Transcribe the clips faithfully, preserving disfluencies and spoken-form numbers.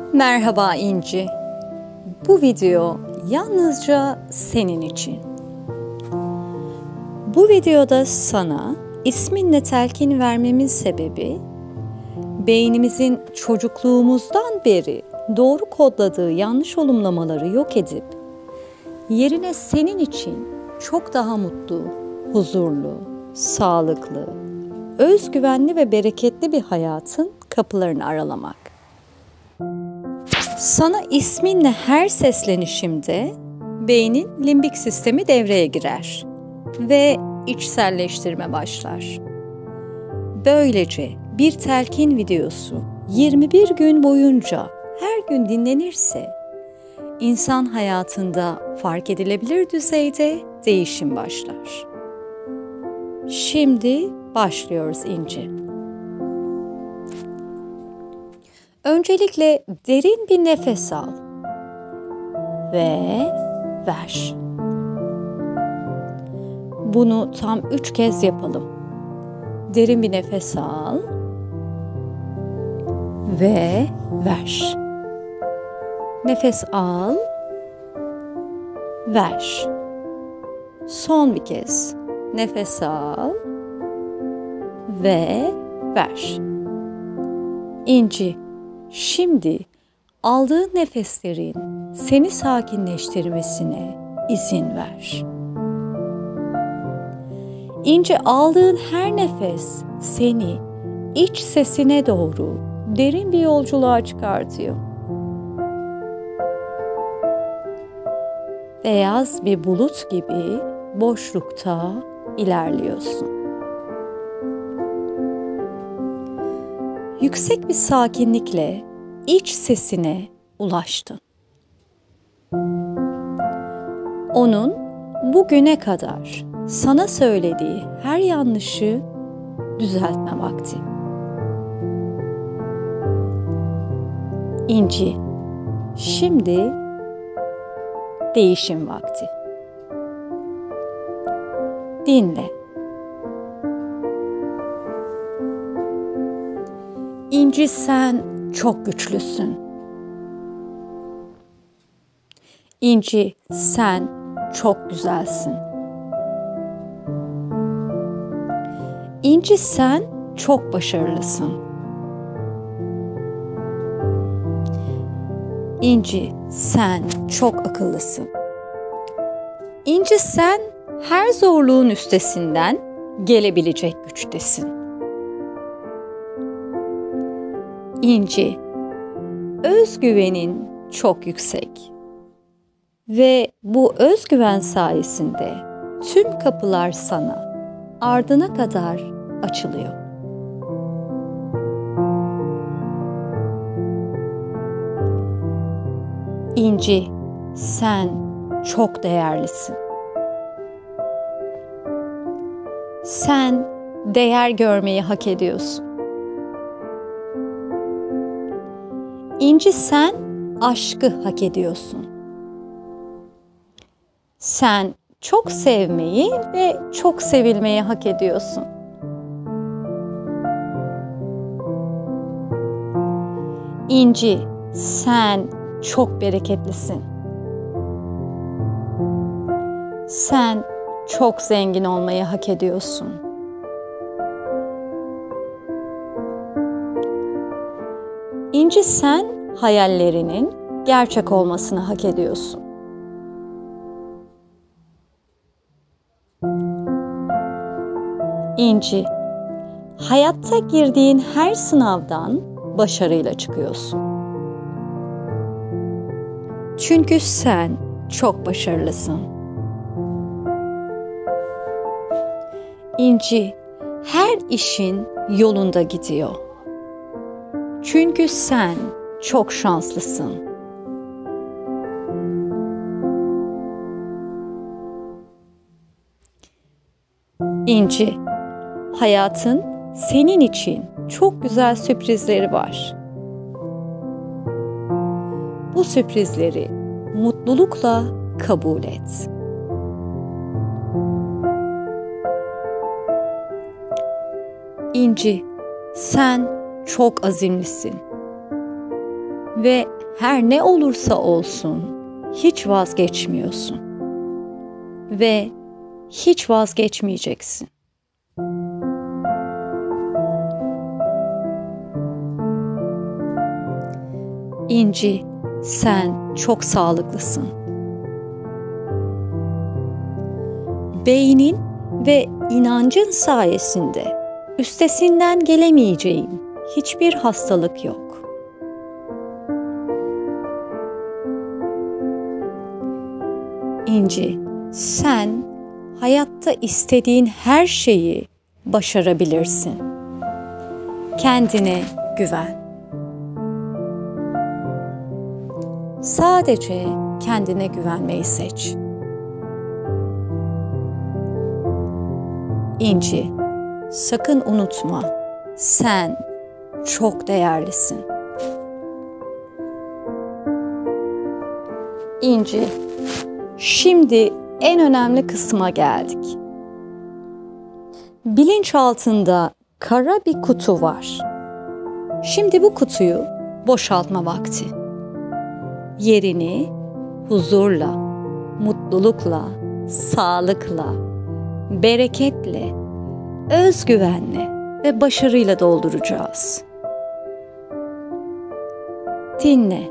Merhaba İnci. Bu video yalnızca senin için. Bu videoda sana isminle telkin vermemin sebebi, beynimizin çocukluğumuzdan beri doğru kodladığı yanlış olumlamaları yok edip, yerine senin için çok daha mutlu, huzurlu, sağlıklı, özgüvenli ve bereketli bir hayatın kapılarını aralamak. Sana isminle her seslenişimde beynin limbik sistemi devreye girer ve içselleştirme başlar. Böylece bir telkin videosu yirmi bir gün boyunca her gün dinlenirse, insan hayatında fark edilebilir düzeyde değişim başlar. Şimdi başlıyoruz İnci. Öncelikle derin bir nefes al ve ver. Bunu tam üç kez yapalım. Derin bir nefes al ve ver. Nefes al, ver. Son bir kez. Nefes al ve ver. İnci, şimdi aldığın nefeslerin seni sakinleştirmesine izin ver. İnci, aldığın her nefes seni iç sesine doğru derin bir yolculuğa çıkartıyor. Beyaz bir bulut gibi boşlukta ilerliyorsun. Yüksek bir sakinlikle iç sesine ulaştın. Onun bugüne kadar sana söylediği her yanlışı düzeltme vakti. İnci, şimdi değişim vakti. Dinle. İnci, sen çok güçlüsün. İnci, sen çok güzelsin. İnci, sen çok başarılısın. İnci, sen çok akıllısın. İnci, sen her zorluğun üstesinden gelebilecek güçtesin. İnci, özgüvenin çok yüksek ve bu özgüven sayesinde tüm kapılar sana ardına kadar açılıyor. İnci, sen çok değerlisin. Sen değer görmeyi hak ediyorsun. İnci, sen aşkı hak ediyorsun. Sen çok sevmeyi ve çok sevilmeyi hak ediyorsun. İnci, sen çok bereketlisin. Sen çok zengin olmayı hak ediyorsun. İnci, sen hayallerinin gerçek olmasını hak ediyorsun. İnci, hayatta girdiğin her sınavdan başarıyla çıkıyorsun. Çünkü sen çok başarılısın. İnci, her işin yolunda gidiyor. Çünkü sen çok şanslısın. İnci, hayatın senin için çok güzel sürprizleri var. Bu sürprizleri mutlulukla kabul et. İnci, sen çok azimlisin ve her ne olursa olsun hiç vazgeçmiyorsun ve hiç vazgeçmeyeceksin. İnci, sen çok sağlıklısın. Beynin ve inancın sayesinde üstesinden gelemeyeceğin hiçbir hastalık yok. İnci, sen hayatta istediğin her şeyi başarabilirsin. Kendine güven. Sadece kendine güvenmeyi seç. İnci, sakın unutma, sen çok değerlisin. İnci, şimdi en önemli kısma geldik. Bilinçaltında kara bir kutu var. Şimdi bu kutuyu boşaltma vakti. Yerini huzurla, mutlulukla, sağlıkla, bereketle, özgüvenle ve başarıyla dolduracağız. Dinle.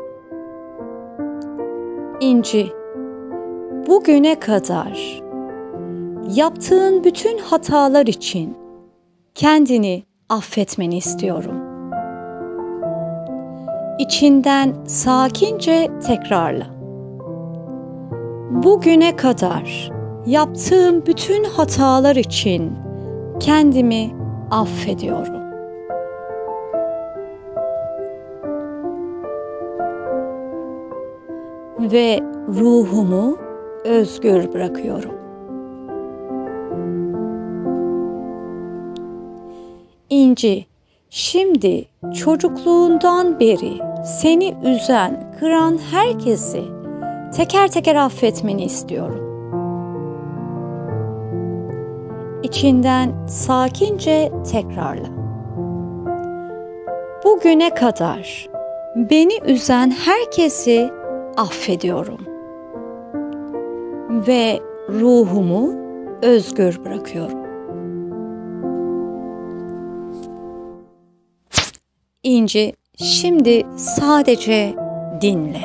İnci, bugüne kadar yaptığın bütün hatalar için kendini affetmeni istiyorum. İçinden sakince tekrarla. Bugüne kadar yaptığım bütün hatalar için kendimi affediyorum. Ve ruhumu özgür bırakıyorum. İnci, şimdi çocukluğundan beri seni üzen, kıran herkesi teker teker affetmeni istiyorum. İçinden sakince tekrarla. Bugüne kadar beni üzen herkesi affediyorum. Ve ruhumu özgür bırakıyorum. İnci, şimdi sadece dinle.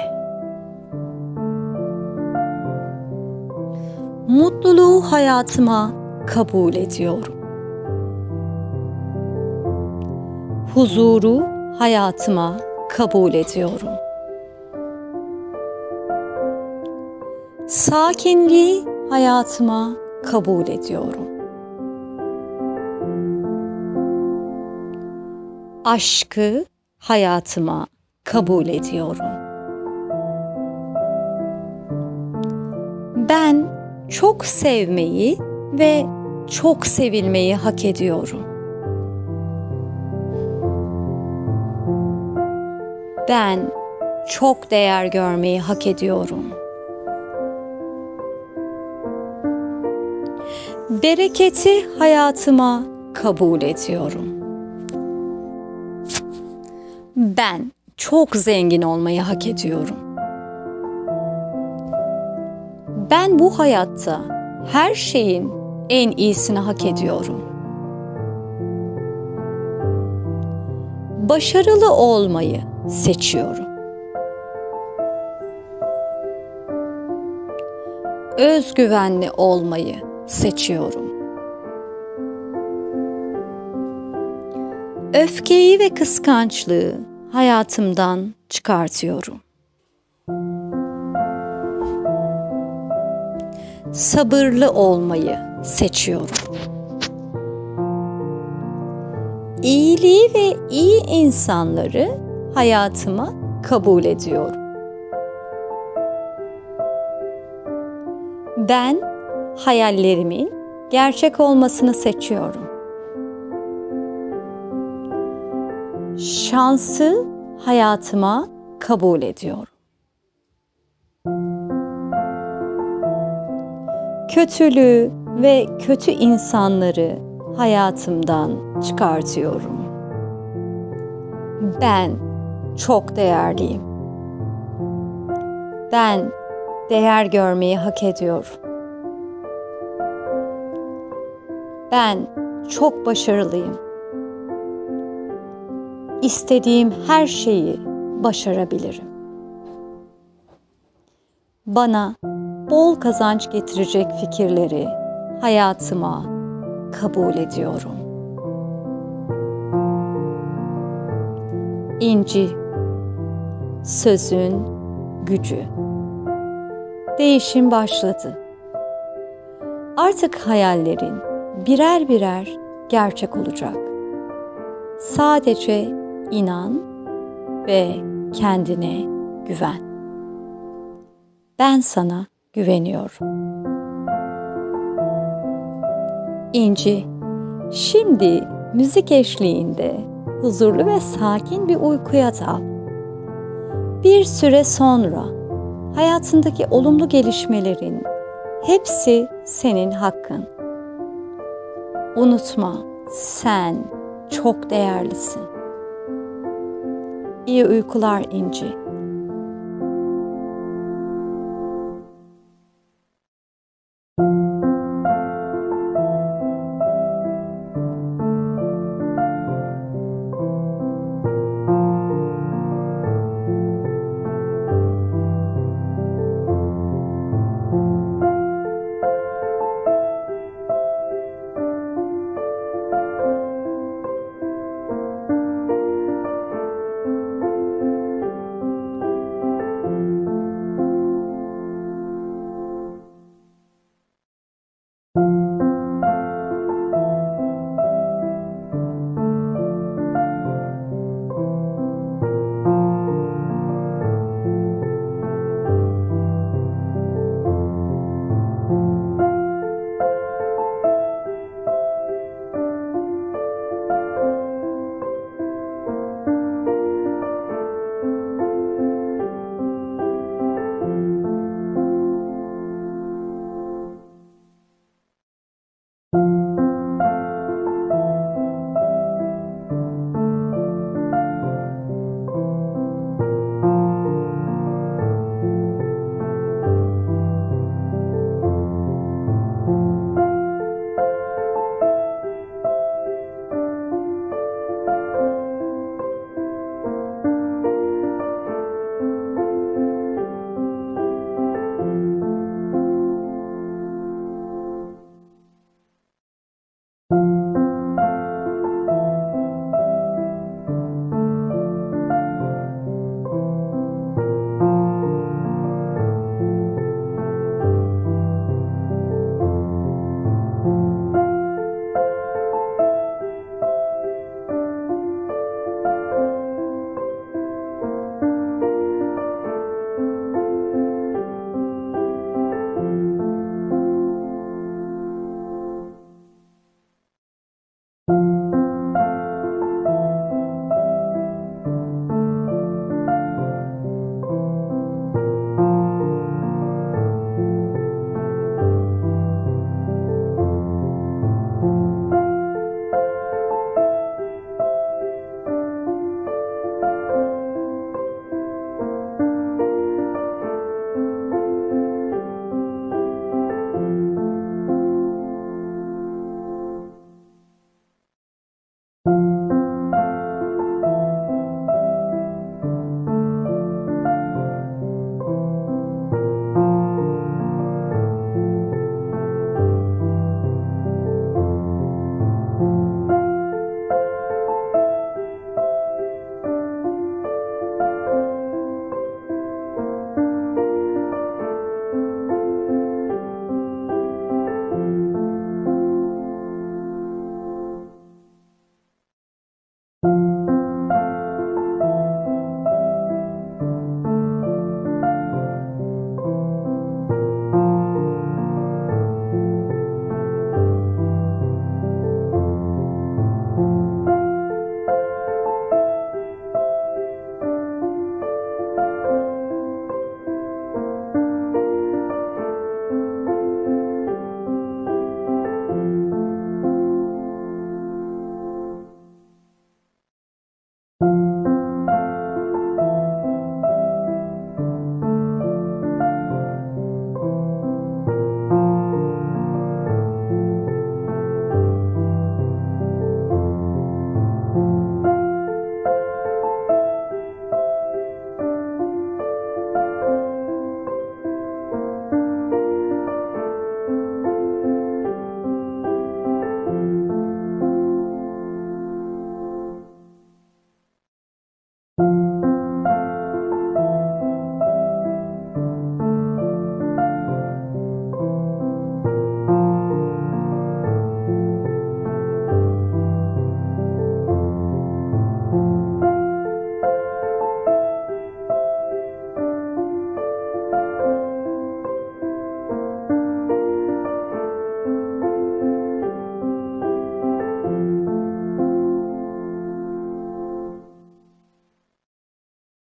Mutluluğu hayatıma kabul ediyorum. Huzuru hayatıma kabul ediyorum. Sakinliği hayatıma kabul ediyorum. Aşkı hayatıma kabul ediyorum. Ben çok sevmeyi ve çok sevilmeyi hak ediyorum. Ben çok değer görmeyi hak ediyorum. Bereketi hayatıma kabul ediyorum. Ben çok zengin olmayı hak ediyorum. Ben bu hayatta her şeyin en iyisini hak ediyorum. Başarılı olmayı seçiyorum. Özgüvenli olmayı seçiyorum. Öfkeyi ve kıskançlığı hayatımdan çıkartıyorum. Sabırlı olmayı seçiyorum. İyiliği ve iyi insanları hayatıma kabul ediyorum. Ben hayallerimin gerçek olmasını seçiyorum. Şansı hayatıma kabul ediyorum. Kötülüğü ve kötü insanları hayatımdan çıkartıyorum. Ben çok değerliyim. Ben değer görmeyi hak ediyorum. Ben çok başarılıyım. İstediğim her şeyi başarabilirim. Bana bol kazanç getirecek fikirleri hayatıma kabul ediyorum. İnci, sözün gücü. Değişim başladı. Artık hayallerin birer birer gerçek olacak. Sadece inan ve kendine güven. Ben sana güveniyorum. İnci, şimdi müzik eşliğinde huzurlu ve sakin bir uykuya dal. Bir süre sonra hayatındaki olumlu gelişmelerin hepsi senin hakkın. Unutma, sen çok değerlisin. İyi uykular İnci.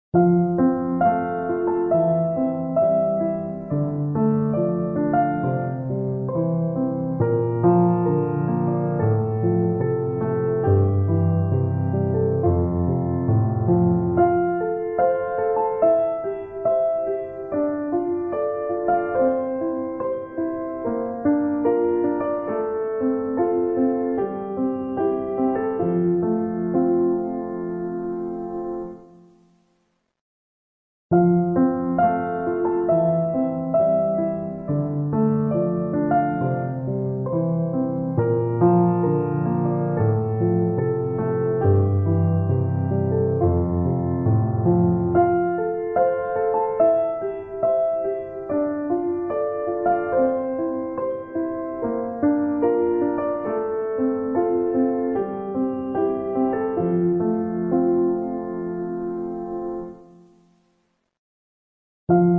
you